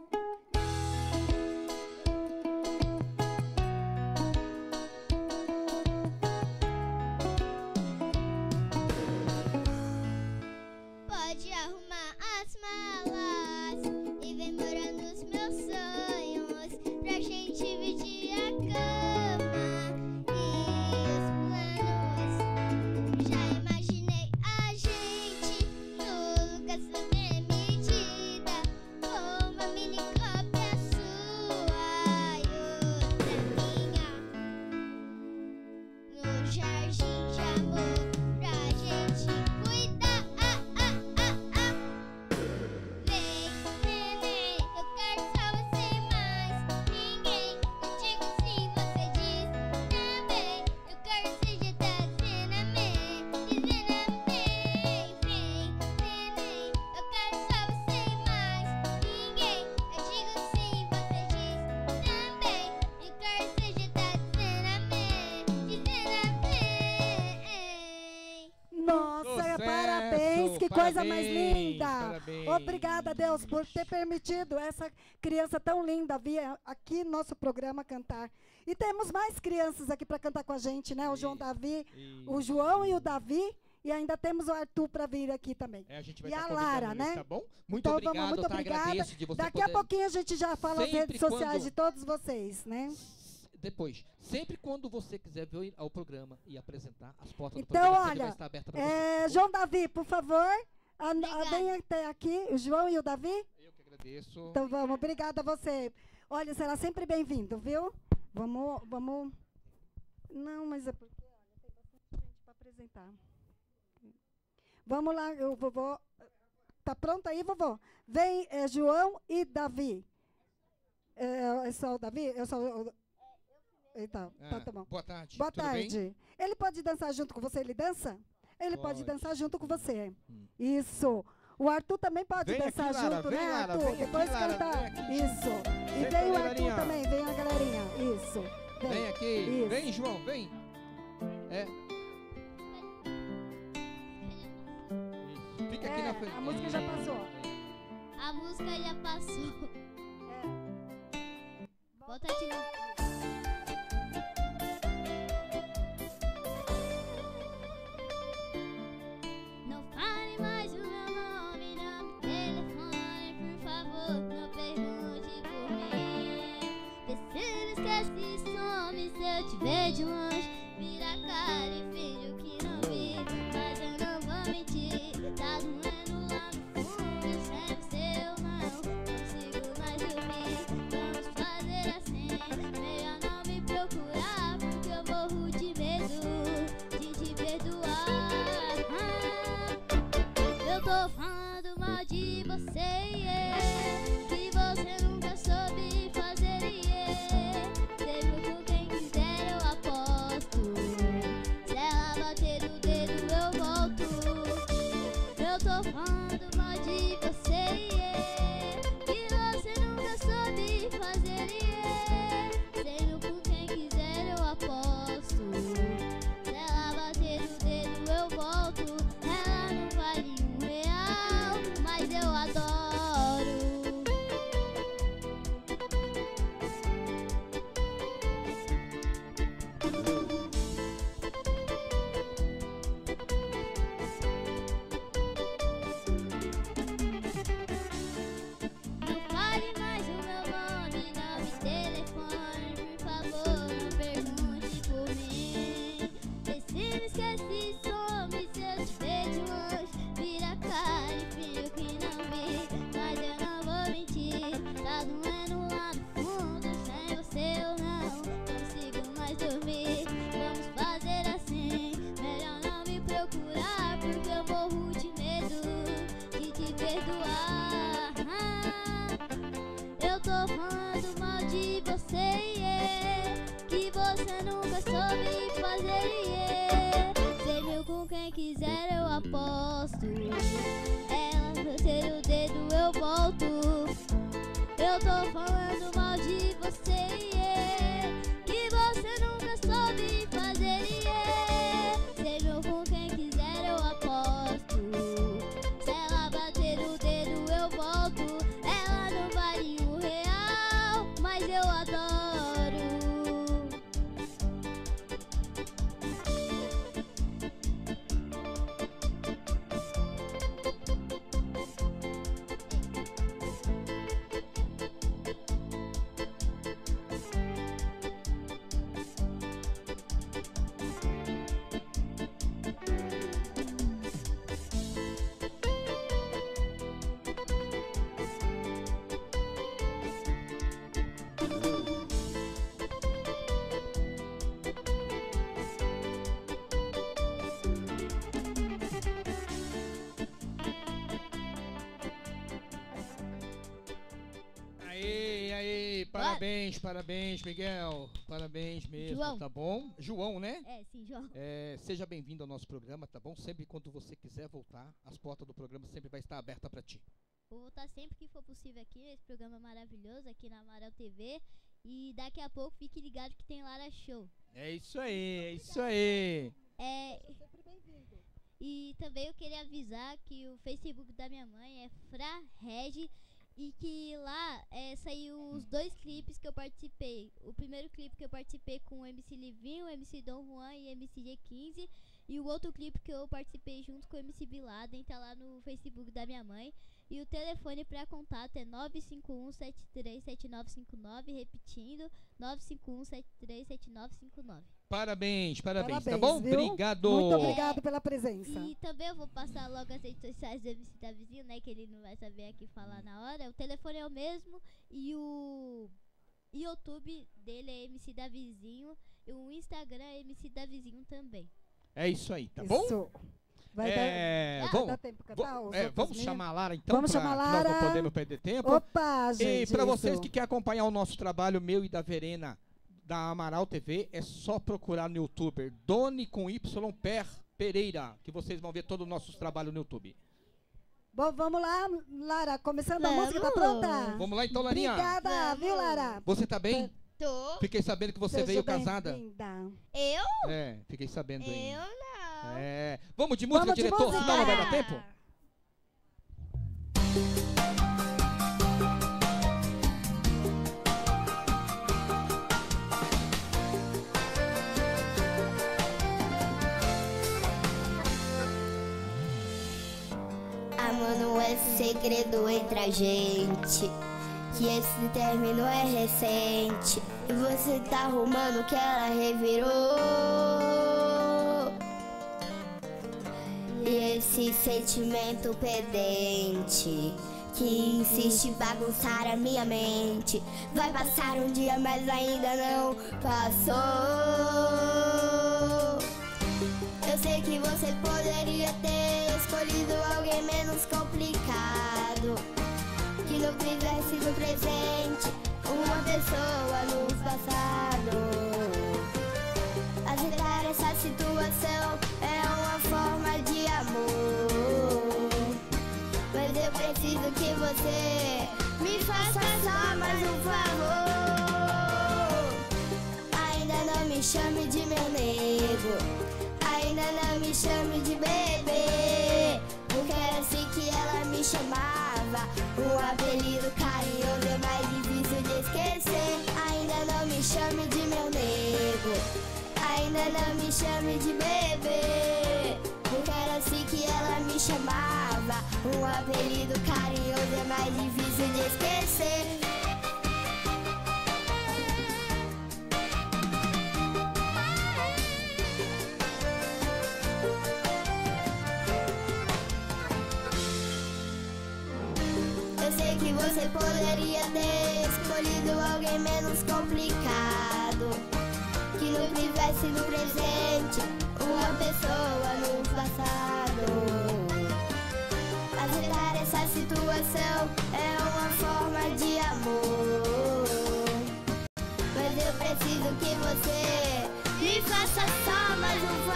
Pode arrumar as malas e vem morar nos meus sonhos, pra gente dividir a cama e os planos. Já imaginei a gente no lugar sob medida, com uma mini cópia sua e outra minha. No jardim de amor, pra gente cuidar. Vem, neném, eu quero só você mais ninguém. Eu digo sim, você diz também. Eu quero ser de dizendo amém, dizendo amém. Vem, neném, eu quero só você mais ninguém. Eu digo sim, você diz também. Eu quero ser de dizendo amém, dizendo amém. Nossa, Sucesso, parabéns, que coisa mais parabéns, linda. parabéns. Obrigada, Deus, por ter permitido essa criança tão linda vir aqui no nosso programa cantar. E temos mais crianças aqui para cantar com a gente, né? O João Davi, o João e o Davi. E ainda temos o Arthur para vir aqui também. A gente vai E estar a convidando Lara, eles, né? tá bom? Muito Então, obrigado, vamos, muito tá? obrigada. Agradeço de você Daqui poder... a pouquinho a gente já fala as Sempre redes sociais quando- de todos vocês, né? Depois, sempre quando você quiser vir ao programa e apresentar, as portas do Então, programa sempre olha, vai estar abertas para você. tá bom? João Davi, por favor, Obrigada. vem até aqui, o João e o Davi. Eu que agradeço. Então vamos, obrigada a você. Olha, será sempre bem-vindo, viu? Vamos. Não, mas é porque, olha, tem bastante gente para apresentar. apresentar. Vamos lá, o vovô. Tá pronto aí, vovô? Vem João e Davi. É só o Davi? Eu sou então, tá bom. Boa tarde. Boa Tudo bem? tarde. Ele pode dançar junto com você? Ele dança? Ele pode dançar junto com você. Isso. O Arthur também pode Vem dançar aqui, Lara, junto, vem, né, Lara, Arthur? vem aqui, Depois Lara, cantar. vem aqui. Isso. E Senta, vem o galerinha. Arthur também, vem a galerinha. Isso. Vem aqui. Isso. Vem, João, vem. É. Isso. Fica aqui na frente. A música já passou. A música já passou. Volta de novo. Não fale mais o meu nome, não me telefone, por favor, não pergunte por mim. Vê se não esquece e some, se eu te ver de longe, vira a cara e finge que não vi. Mas eu não vou mentir, tá doendo lá no fundo, sem você eu não consigo mais dormir. Vamos fazer assim, melhor não me procurar, porque eu morro de medo de te perdoar. Eu tô falando mal de você, que você nunca soube fazer, Seja com quem quiser eu aposto, se ela bater o dedo eu volto. Eu tô falando mal de você, que você nunca soube fazer, Seja com quem quiser eu aposto, se ela bater o dedo eu volto. Ela não vale R$1, mas eu adoro. Não fale mais o meu nome, não me telefone, por favor, não pergunte por mim. Vê se me esquece e some, se eu te ver de longe, vira a cara e finge que não vi. Mas eu não vou mentir, tá doendo lá no fundo, sem você eu não consigo mais dormir. Vamos fazer assim, melhor não me procurar, porque eu morro de medo de te perdoar. Eu tô falando mal de você, que você nunca soube fazer, Seja com quem quiser eu aposto, ela bater o dedo eu volto. Eu tô falando mal de você, que você nunca soube fazer, Seja com quem quiser eu aposto, se ela bater o dedo eu volto. Ela não vale R$1, mas eu adoro. Aê, parabéns, parabéns, Miguel. Parabéns mesmo, João. tá bom? João, né? Sim, João. Seja bem-vindo ao nosso programa, tá bom? Sempre quando você quiser voltar, as portas do programa sempre vai estar abertas para ti. Vou voltar sempre que for possível aqui nesse programa maravilhoso aqui na Amarelo TV. E daqui a pouco fique ligado que tem Lara Show. É isso aí, é isso aí. Sempre bem-vindo. E também eu queria avisar que o Facebook da minha mãe é FraReg e que lá saiu os 2 clipes que eu participei. O primeiro clipe que eu participei com o MC Livinho, o MC Dom Juan e MC G15. E o outro clipe que eu participei junto com o MC Biladen tá lá no Facebook da minha mãe. E o telefone para contato é 951-737959, repetindo, 951-737959. Parabéns, parabéns, tá Parabéns, bom? viu? Obrigado. Muito obrigado pela presença. E também eu vou passar logo as redes sociais do MC Davizinho, né? Que ele não vai saber aqui falar na hora. O telefone é o mesmo e o YouTube dele é MC Davizinho e o Instagram é MC Davizinho também. É isso aí, tá bom? Isso. Vai Vamos, dar tempo pra cantar? vamos chamar a Lara então, Vamos chamar a Lara. Nós não podemos perder tempo. Opa, gente. E para vocês isso. que querem acompanhar o nosso trabalho, meu e da Verena, da Amaral TV, é só procurar no YouTube, Doni com Y Pereira, que vocês vão ver todos os nossos trabalhos no YouTube. Bom, vamos lá, Lara, começando a música, tá pronta? Vamos lá então, Larinha. Obrigada, viu, Lara? Você tá bem? Tô. Fiquei sabendo que você Seja veio casada. bem-vinda. Eu? É, fiquei sabendo aí. Eu não. É. Vamos de música, Vamos de diretor, música. senão não vai dar tempo? Amor não é segredo entre a gente, que esse término é recente e você tá arrumando que ela revirou. E esse sentimento pendente que insiste em bagunçar a minha mente, vai passar um dia, mas ainda não passou. Eu sei que você poderia ter escolhido alguém menos complicado, que não tivesse no presente uma pessoa no passado. Aceitar essa situação é uma forma de amor, mas eu preciso que você me faça só mais um favor. Ainda não me chame de meu nego, ainda não me chame de bebê, porque era assim que ela me chamava. Um apelido carinhoso é mais difícil de esquecer. Ainda não me chame de meu nego, ainda não me chame de bebê, porque era assim que ela me chamava. Um apelido carinhoso é mais difícil de esquecer. Eu sei que você poderia ter escolhido alguém menos complicado, que não vivesse no presente uma pessoa no passado. Aceitar essa situação é uma forma de amor, mas eu preciso que você me faça só mais um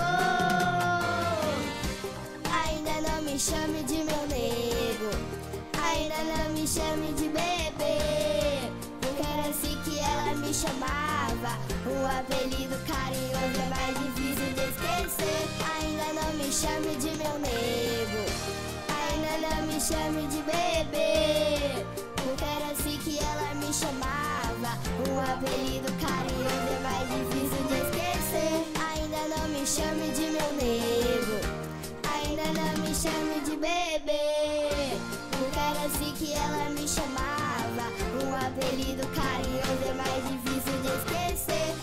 favor. Ainda não me chame de meu nego, ainda não me chame de bebê, porque era assim que ela me chamava. Um apelido carinhoso é mais difícil de esquecer. Ainda não me chame de meu nego, ainda não me chame de bebê, porque era assim que ela me chamava. Um apelido carinhoso é mais difícil de esquecer. Ainda não me chame de meu nego, ainda não me chame de bebê, porque era assim que ela me chamava. Um apelido carinhoso é mais difícil de esquecer.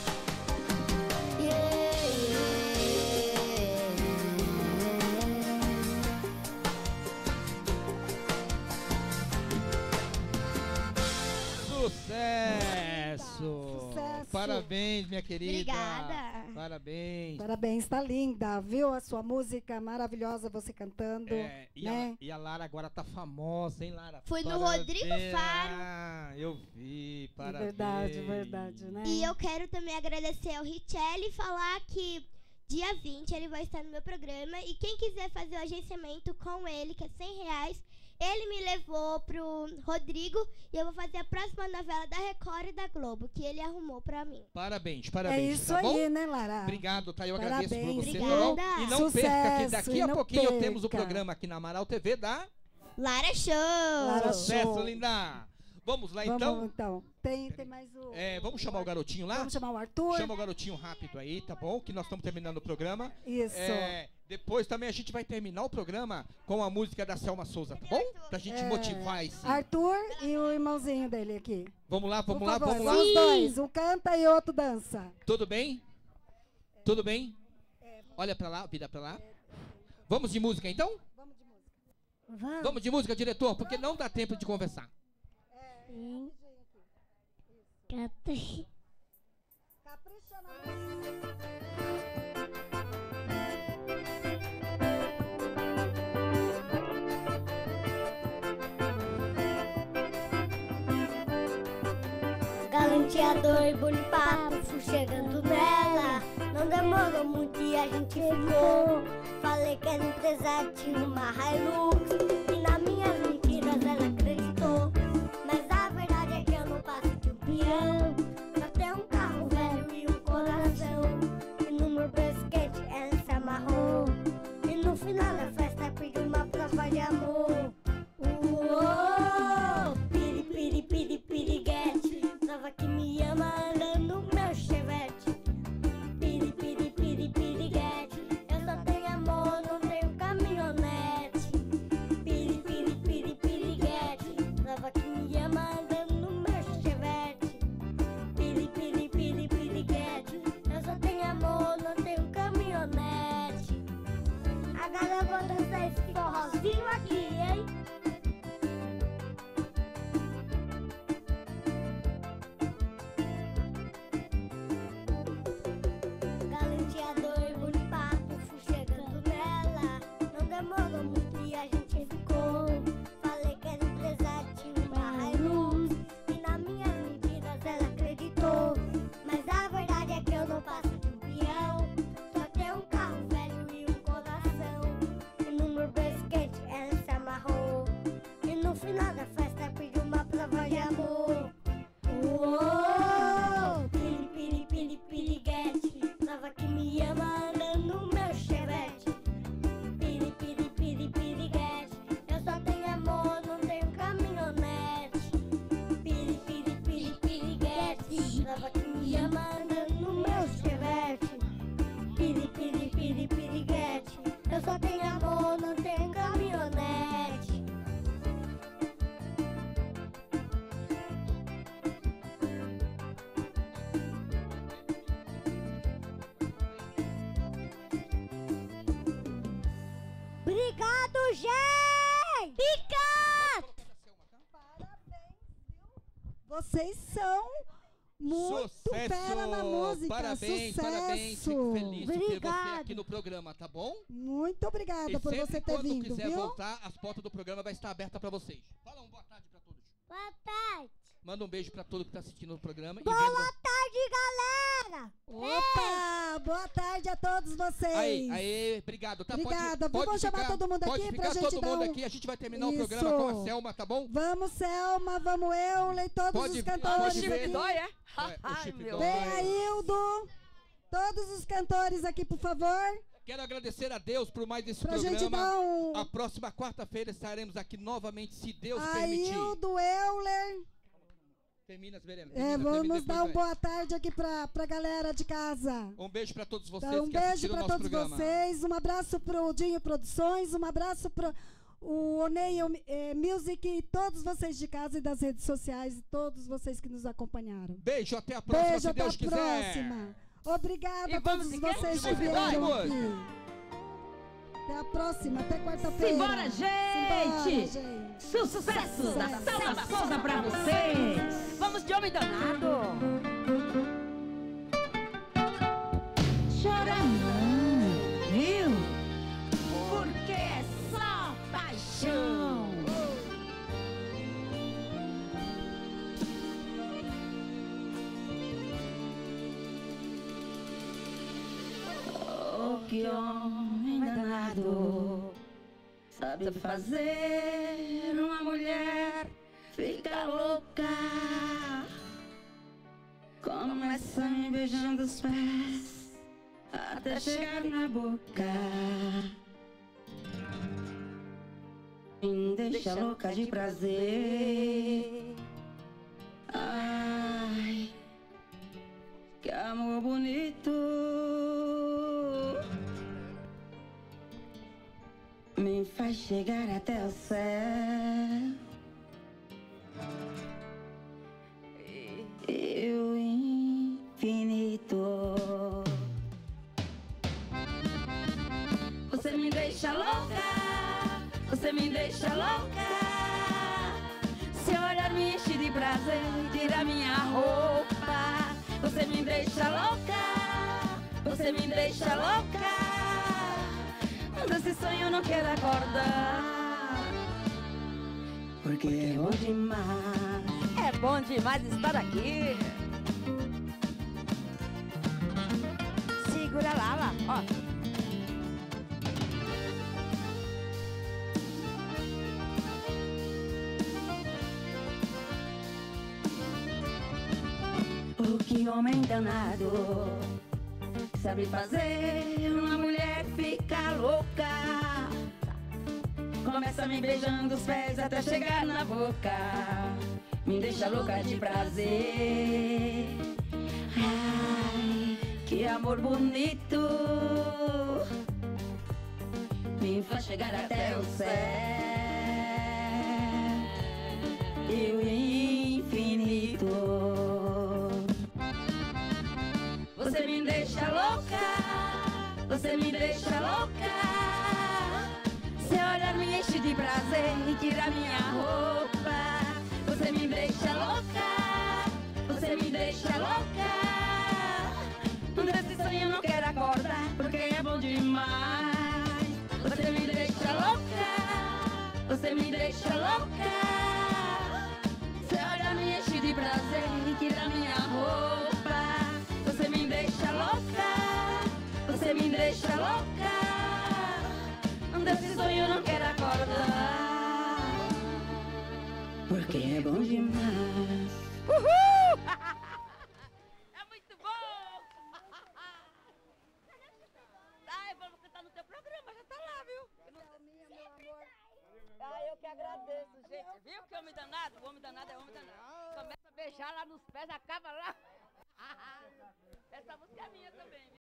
Sucesso! Parabéns, minha querida! Obrigada! Parabéns! Parabéns, tá linda, viu? A sua música maravilhosa, você cantando, né? E a Lara agora tá famosa, hein, Lara? Fui no Parabéns. Rodrigo Faro. Ah, eu vi, parabéns. Verdade, né? E eu quero também agradecer ao Richelli e falar que dia 20 ele vai estar no meu programa. E quem quiser fazer o agenciamento com ele, que é R$100, ele me levou pro Rodrigo e eu vou fazer a próxima novela da Record e da Globo, que ele arrumou pra mim. Parabéns, É isso tá bom? aí, né, Lara? Obrigado, tá? Eu Parabéns. agradeço por você, Obrigada. tá bom? E não Sucesso, perca que daqui e a não pouquinho temos o perca. programa aqui na Amaral TV da Lara Show! Lara Sucesso, Show. linda! Vamos lá, Vamos, então? então. Tem mais o... Vamos chamar o garotinho lá? Vamos chamar o Arthur? Chama o garotinho rápido aí, tá bom? Que nós estamos terminando o programa. Isso. Depois também a gente vai terminar o programa com a música da Selma Souza, tá bom? Pra gente motivar esse... Arthur e o irmãozinho dele aqui. Vamos lá, Por vamos lá, favor, vamos lá. são os dois. Um canta e outro dança. Tudo bem? Tudo bem? Olha pra lá, vira pra lá. Vamos de música, então? Vamos de música, diretor, porque não dá tempo de conversar. Sim. Capricha na música. Galanteador e bonipapo, fui chegando nela. Não demorou muito e a gente ficou. Falei que era empresário, tinha uma Hilux. E nas minhas mentiras ela acreditou. Mas a verdade é que eu não passo de um peão. Só tenho um carro velho e um coração. E no meu pesquete ela se amarrou. E no final da festa pediu uma prova de amor. Uou, piri, piri, piri, piriguete. Prova que me ama andando no meu chevette. Piri, piri, piri, piriguete. Eu só tenho amor, não tenho caminhonete. Piri, piri, piri, piriguete. Prova que me ama andando no meu chevette. Piri, piri, piri, piriguete. Eu só tenho amor, não tenho caminhonete. Agora eu vou dançar esse forrozinho aqui, hein? Galanteador e bonipapo, fui chegando nela. Não demorou muito e a gente ficou. Falei que era empresário, tinha uma Hilux. E nas minhas mentiras ela acreditou. Mas a verdade é que eu não passo de um peão. Só tenho um carro velho e um coração. E no meu pesquete ela se amarrou. E no final da festa pediu uma prova de amor. Uou, piri, piri, piri, piriguete. Prova que me ama andando no meu chevette. Piri, piri, piri, piriguete. Eu só tenho amor, não tenho caminhonete. Piri, piri, piri, piriguete. Prova que me ama andando no meu chevette. Piri, piri, piri, piriguete. Eu só tenho amor, não tenho caminhonete. Obrigado, gente! Pica! Parabéns, viu? Vocês são muito fera na música. Parabéns, Sucesso. parabéns. Fico feliz de ter você Obrigado. aqui no programa, tá bom? Muito obrigada E por sempre você ter quando vindo, quiser viu? voltar, as portas do programa vai estar abertas pra vocês. Fala boa tarde pra todos. Boa tarde! Manda um beijo pra todo que tá assistindo o programa. Boa tarde, galera! Opa! Boa tarde a todos vocês. Aí, obrigado. Tá, Obrigada. Pode Vamos chamar ficar, todo mundo pode aqui ficar pra gente todo dar mundo um... aqui. A gente vai terminar o Isso. programa com a Selma, tá bom? Vamos, Selma, vamos, Euler, todos Pode os vir, cantores pode vir. aqui. Dói, é? O Ai, Chip meu. Dói. Vem aí, Hildo. Todos os cantores aqui, por favor. Quero agradecer a Deus por mais esse Pra gente programa. dar um... A próxima quarta-feira estaremos aqui novamente, se Deus Aí, permitir. Hildo, Euler. Termina as veredas. Vamos dar uma boa tarde aqui pra galera de casa. Um beijo pra todos vocês Então, um que beijo assistiram o pra nosso todos programa. vocês. Um abraço pro Dinho Produções. Um abraço pro o Oneio Music e todos vocês de casa e das redes sociais e todos vocês que nos acompanharam. Beijo, até a próxima, Beijo, se até Deus a quiser. próxima. Obrigada E a vamos todos de quê? vocês que Chip vieram Dói. aqui. Até a próxima, até quarta-feira. Simbora, gente! Simbora, gente! Sucesso da Selma Souza pra vocês! Vamos de homem danado! Chora não, viu? Porque é só paixão! Oh, que homem danado! Sabe fazer uma mulher ficar louca. Começa me beijando os pés até chegar na boca. Me deixa louca de prazer. Ai, que amor bonito. Me faz chegar até o céu e o infinito. Você me deixa louca, você me deixa louca. Seu olhar me enche de prazer, tira minha roupa. Você me deixa louca, você me deixa louca. Desse sonho eu não quero acordar, porque é bom demais. É bom demais estar aqui. segura lá, ó. O que homem danado sabe fazer uma mulher ficar louca. Começa me beijando os pés até chegar na boca. Me deixa louca de prazer. Ai, que amor bonito. Me faz chegar até o céu e o infinito. Você me deixa louca, você me deixa louca. Seu olhar me enche de prazer e tira minha roupa. Você me deixa louca, você me deixa louca. Desse sonho eu não quero acordar, porque é bom demais. Você me deixa louca, você me deixa louca. Seu olhar me enche de prazer e tira minha roupa. Você me deixa louca, você me deixa louca. Desse sonho eu não quero acordar, porque é bom demais. Uhul! É muito bom! Ai, vamos cantar no teu programa, já tá lá, viu? Ah, eu que agradeço, gente. Viu que homem danado? O homem danado é homem danado. Começa a beijar lá nos pés, acaba lá. Essa música é minha também.